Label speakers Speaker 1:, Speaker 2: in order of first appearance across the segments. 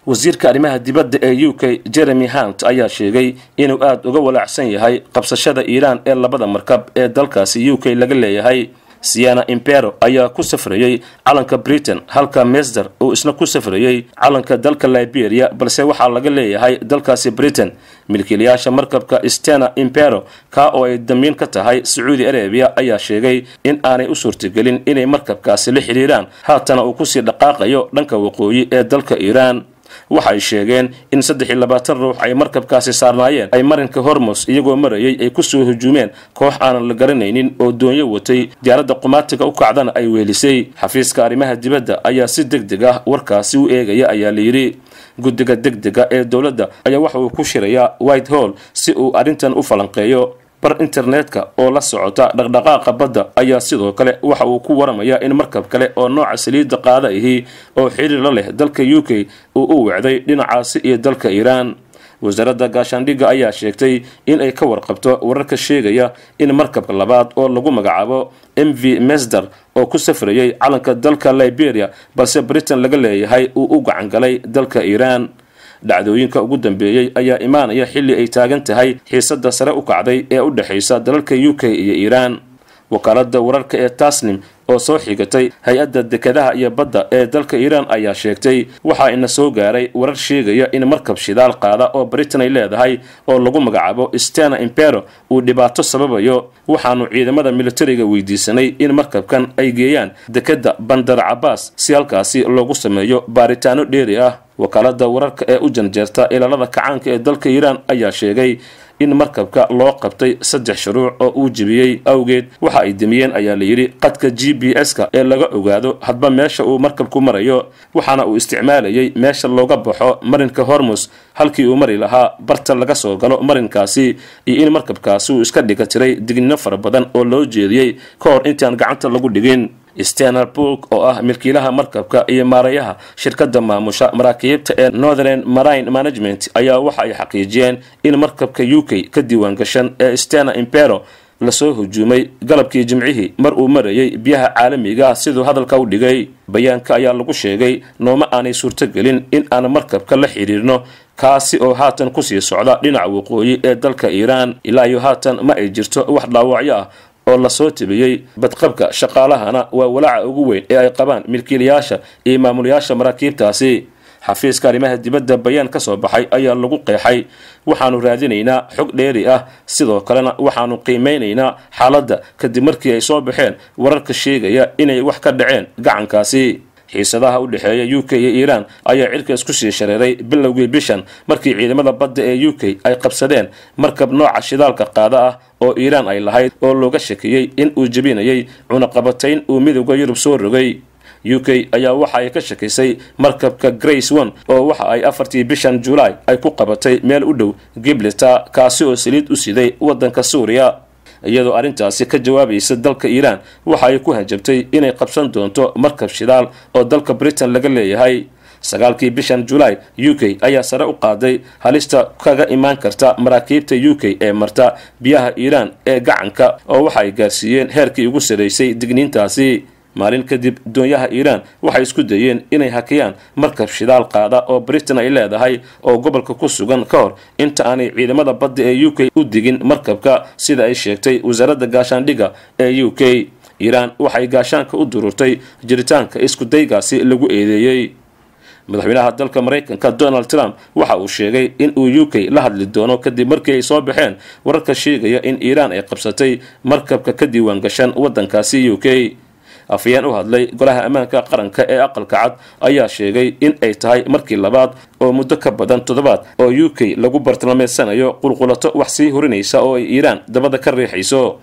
Speaker 1: wasiirka arrimaha dibadda ee UK Jeremy Hunt ayaa sheegay inuu aad uga walaacsan yahay qabsashada Iran ee labada markab ee dalkaasi UK laga leeyahay. Sienna Impero ayaa ku safrayay calanka Britain halka Mesder uu isna ku safrayay calanka dalka Liberia balse waxa laga leeyahay dalkaasi Britain. milkiilayaasha markabka Sienna Impero ka oo ay damiin ka tahay Saudi Arabia ayaa sheegay in aanay u suurtagelin inay markabkaasi la xiriiraan haatana uu ku sii dhaqaaqayo dhanka waqooyi ee dalka Iran. waxay sheegeen in 23 ruux ay markabkaasi saarnaayeen ay marinka Hormuz iyagoo marayay ay ku soo hujuumeen koox aan la garanaynin oo doonyo watay diyaaradda qumaatiga u kacdana ay weelisay. xafiiska arrimaha dibadda ayaa si degdeg ah warkaasi u eegaya ayaa la yiri. guddiga degdega ee dawladda ayaa waxa uu ku shirayaa Whitehall si uu arrintan u falanqeeyo. bar internetka oo la socota dhaqdhaqaaqa badda ayaa sidoo kale waxa uu ku waramayaa in markab kale oo nooca saliidda qaada ahi oo xiriir la leh dalka UK uu u wacday dhinacaasi iyo dalka Iran. wasaaradda gaashaandhigga ayaa sheegtay in ay ka warqabto wararka sheegaya in markabka labaad oo lagu magacaabo MV Mesder oo ku safrayay calanka dalka Liberia balse Britain laga leeyahay uu u gacan galay dalka Iran. dhacdooyinka ugu dambeeyay ayaa imaanaya xilli ay taagan tahay xiisadda sare u kacday ee u dhaxaysa dalalka UK iyo Iran. wakaaladda wararka ee Tasnim oo soo xigatay hay-adda dekedaha iyo badda ee dalka Iran ayaa sheegtay waxa ina soo gaaray warar sheegaya in markab shidaal qaada oo Britain ay leedahay oo lagu magacaabo Sienna Impero uu dhibaato sababayo. waxaanu ciidamada militariga weydiisanay in markabkan ay geeyaan dekeda Bandar Abbas si halkaasi loogu sameeyo baaritaano dheeri ah. wakaaladda wararka ee u janjeerta ilaalada kacaanka ee dalka Iran ayaa sheegay in markabka loo qabtay 3 shuruuc oo uu jibiyay awgeed waxa ay dimiyeen ayaa la yiri qadka GPS-ka ee laga ogaado hadba meesha uu markabku marayo. waxaana uu isticmaalayay meesha looga baxo marinka Hormuz halkii uu mari lahaa barta laga soo galo marinkaasi iyo in markabkaasi uu iska dhiga tiray digniino fara badan oo loo jeediyay ka hor intaan gacanta lagu dhigin. Stena Bulk oo ah milkiilaha markabka iyo maareeyaha shirkadda maamusha maraakiibta ee Northern Marine Management ayaa waxa ay xaqiijiyeen in markabka UK ka diiwaan gashan ee Stena Impero la soo hujuumay galabkii Jimcihii mar uu marayay biyaha caalamiga sidoo hadalka u dhigay. bayaanka ayaa lagu sheegay nooma aanay suurtagelin in aan markabka la xiriirno kaasi oo haatan ku sii socda dhinaca waqooyi ee dalka Iran. ilaa iyo haatan ma ay jirto wax dhaawacyo ah oo la soo tibiyay badqabka shaqaalahana waa walaaca ugu weyn ee ay qabaan milkiilayaasha iyo maamulayaasha maraakiibtaasi. xafiiska arrimaha dibadda bayaan ka soo baxay ayaa lagu qeexay waxaanu raadinaynaa xog dheeri ah sidoo kalena waxaanu qiimeynaynaa xaaladda kadib markii ay soo baxeen wararka sheegaya inay wax ka dhaceen gacankaasi. xiisadaha u dhaxeeya UK iyo Iran ayaa cirka isku sii shareeray bilowgii bishan markii ciidamada badda ee UK ay qabsadeen markab nooca shidaalka qaada ah oo Iran ay lahayd oo looga shakiyay in uu jabinayay cunaqabatayn uu midowga Yurub soo rogay. UK ayaa waxa ay ka shakisay markabka Grace 1 oo waxa ay 4 bishan July ay ku qabatay meel u dhow Gibraltar kaasi oo saliid u siday wadanka Suuriya. iyadoo arintaasi ka jawaabaysa dalka Iran waxa ay ku hanjabtay inay qabsan doonto markab shidaal oo dalka Britain laga leeyahay. 9 bishan July UK ayaa sare u qaaday halista kaga imaan karta maraakiibta UK ee marta biyaha Iran ee gacanka oo waxa ay gaarsiiyeen heerkii ugu sareysay digniintaasi. maalin kadib doonyaha Iran waxay isku dayeen inay hakiyaan markab shidaal qaada oo Britain ay leedahay oo gobolka ku sugan ka hor inta aanay ciidamada badda ee UK u digin markabka sida ay sheegtay wasaaradda gaashaandhigga ee UK. Iran waxay gaashaanka u dururtay jiritaanka isku daygaasi lagu eedeeyay. madaxweynaha dalka Mareykanka Donald Trump waxa uu sheegay in uu UK la hadli doono kadib markii ay soo baxeen wararka sheegaya in Iran ay qabsatay markabka ka diiwaan gashan wadankaasi UK. afyeen u hadlay golaha ammaanka qaranka ee aqalka cad ayaa sheegay in ay tahay markii labaad oo muddo ka badan 7 oo UK lagu bartilmaameedsanayo qulqulato wax sii horinaysa oo ay Iran dabada ka riixayso.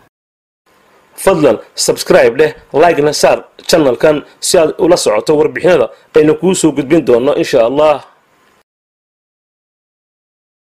Speaker 1: fadlan subscribe leh like na saar channelkan si aad ula socoto warbixinada aynu ku soo gudbin doono insha Allah.